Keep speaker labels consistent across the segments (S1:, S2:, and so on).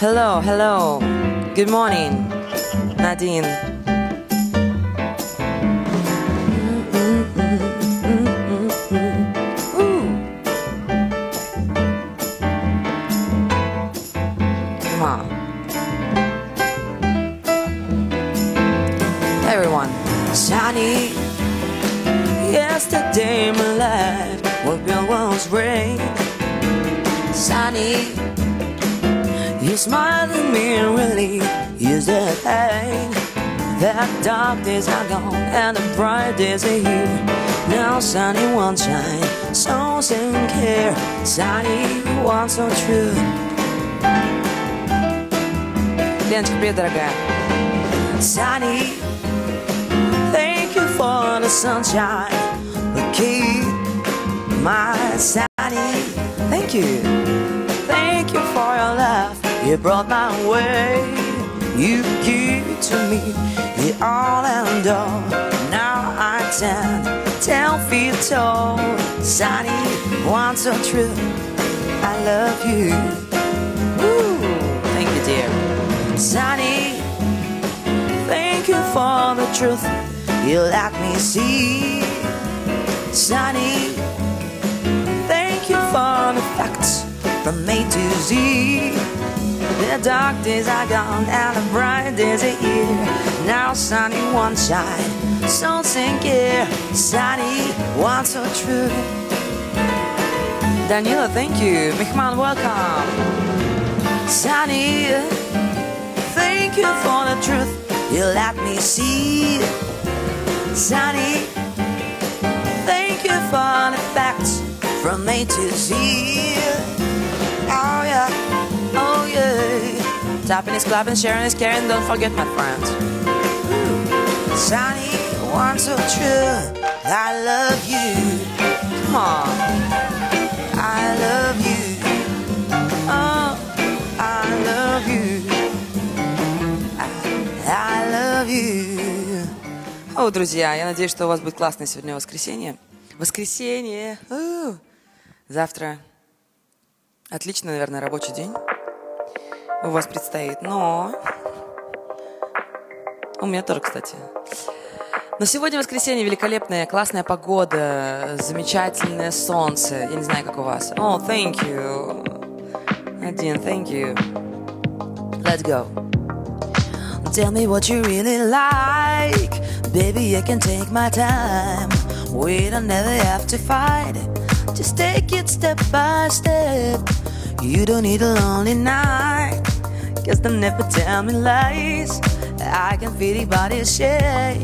S1: Hello, hello. Good morning, Nadine. Come on. Everyone. Sunny. Yesterday my life was rain. Sunny. You smiled at me and really used the pain. That dark days are gone and the bright days are here. Now sunny one shine, so sincere. Sunny one so true. Леночка, привет, дорогая. Sunny, thank you for the sunshine. But keep my sunny. Thank you. Thank you for your love. You brought my way, you give to me the all and all. Now I stand 10 feet tall. Sunny, one so true. I love you. Woo. Thank you, dear. Sunny, thank you for the truth you let me see. Sunny, thank you for the facts from A to Z. The dark days are gone and the bright days are here. Now sunny one shine, so sincere. Sunny one so true. Danila, thank you. Mihman, welcome. Sunny, thank you for the truth you let me see. Sunny, thank you for the facts from A to Z. Oh yeah, oh yeah. Tapping is clapping, sharing is caring. Don't forget, my friends. Sunny, one so true. I love you. Come on. I love you. Oh, I love you. I love you. О, друзья, я надеюсь, что у вас будет классное сегодня воскресенье. Воскресенье. Завтра отличный, наверное, рабочий день у вас предстоит, но у меня тоже, кстати. Но сегодня воскресенье, великолепная, классная погода, замечательное солнце. Я не знаю, как у вас. О, thank you. Надин, thank you. Let's go. Tell me what you really like. Baby, I can take my time. We don't never have to fight. Just take it step by step. You don't need a lonely night. Cause they'll never tell me lies. I can feel your body shake.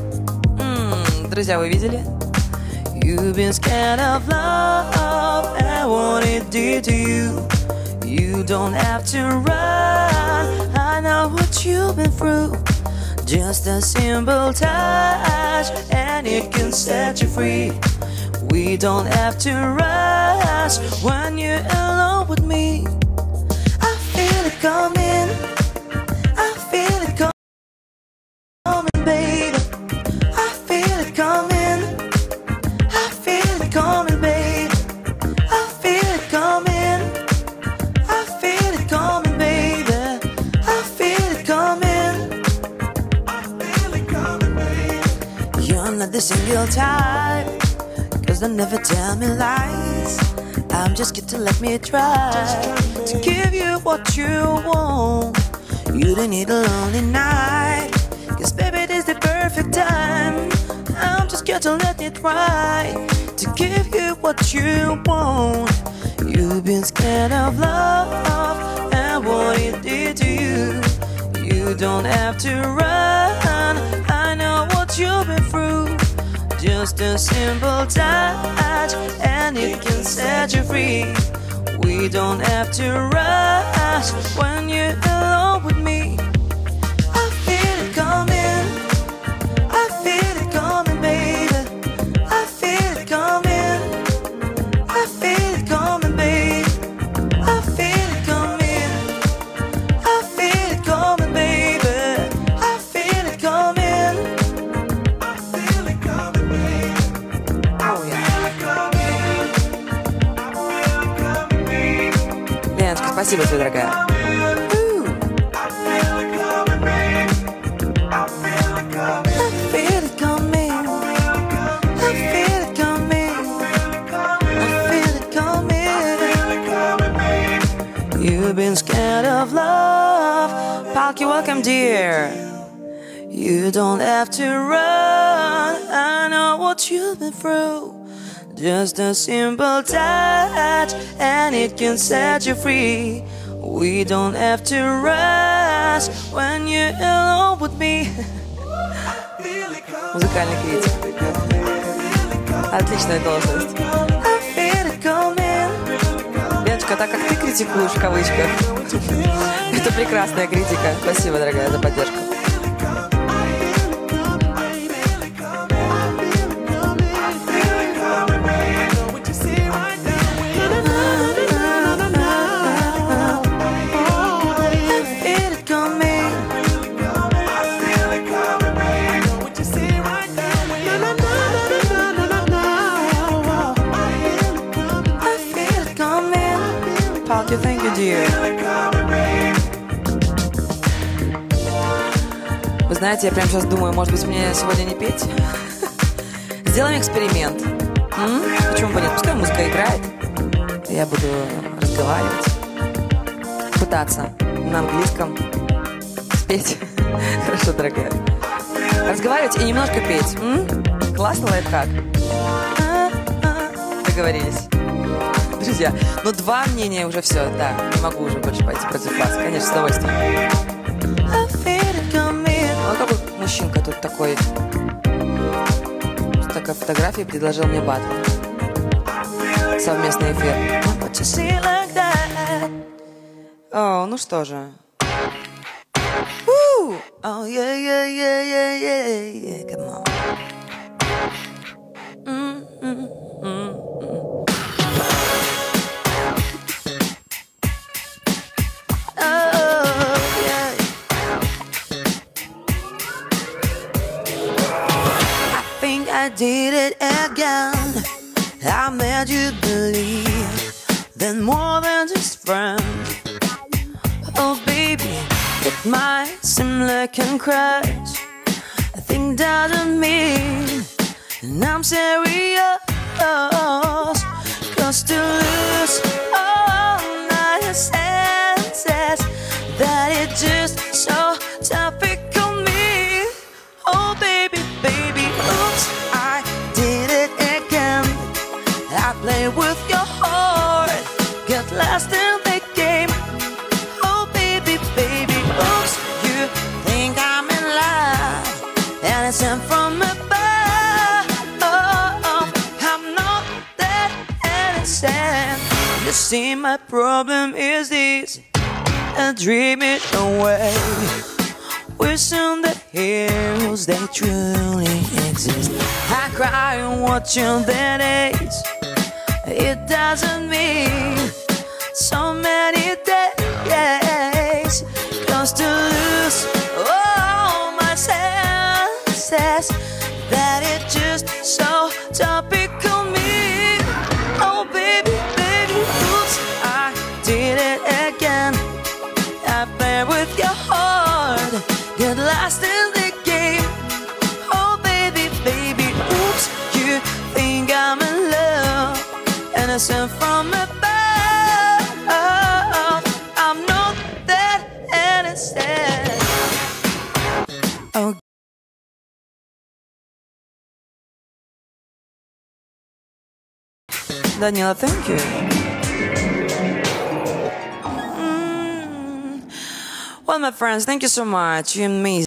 S1: Друзья, вы видели? You've been scared of love and what it did to you. You don't have to run. I know what you've been through. Just a simple touch and it can set you free. We don't have to rush when you're alone with me. I feel it coming. I feel it coming, baby. I feel it coming. I feel it coming, baby. I feel it coming. I feel it coming, baby. I feel it coming. I feel it coming, baby. You're not the single type. Cause they'll never tell me lies. I'm just here to let me try to give you what you want. You don't need a lonely night. Cause baby, this is the perfect time. I'm just here to let it try to give you what you want. You've been scared of love and what it did to you. You don't have to run. I know what you've been through. Just a simple touch and it can set you free. We don't have to rush when you're alone with me. I feel it coming. I feel it coming, baby. I feel it coming. I feel it coming, baby. I feel it coming. I feel it coming, baby. I feel it coming. I feel it coming, baby. Oh yeah. Леночка, спасибо тебе, дорогая. you've been scared of love. Palky, welcome, dear. You don't have to run. I know what you've been through. Just a simple touch, and it can set you free. We don't have to rush when you're alone with me. Музыкальный критик. Отличная должность. Леночка, так как ты критикуешь в кавычках, это прекрасная критика. Спасибо, дорогая, за поддержку. Thank you, dear. Вы знаете, я прямо сейчас думаю, может быть, мне сегодня не петь? Сделаем эксперимент. Почему бы нет? Пускай музыка играет. Я буду разговаривать. Пытаться на английском спеть. Хорошо, дорогая. Разговаривать и немножко петь. Классный лайфхак. Договорились. Друзья, но два мнения уже все, да, не могу уже больше пойти против вас, конечно, с удовольствием. Вот какой мужчинка тут такой, с такой фотографией предложил мне батл. Совместный эфир. О, ну что же. Oh, yeah, yeah, yeah, yeah, yeah, yeah, come on. I did it again. I made you believe that more than just friends. Oh baby, it might seem like I'm crash. I think doesn't mean and I'm serious. Cause to lose all my senses, that it just so typical me. Oh baby, baby, oops, I did it again. I play with your heart, get lost in the game. Oh baby, baby, oops, you think I'm in love, and it's sent from above. Oh, I'm not that innocent. You see, my problem is this: I dream it away. Wishing the heroes they truly exist. I cry and watch on their days. It doesn't mean so many days. Cause to lose all my senses, that it just so typical me. Oh baby, baby, oops, I did it again. I play with your heart, get lost in the game. Oh baby, baby, oops, you think I'm in love, innocent from above. I'm not that innocent. Oh. Daniela, thank you. Well, my friends, thank you so much. You're amazing.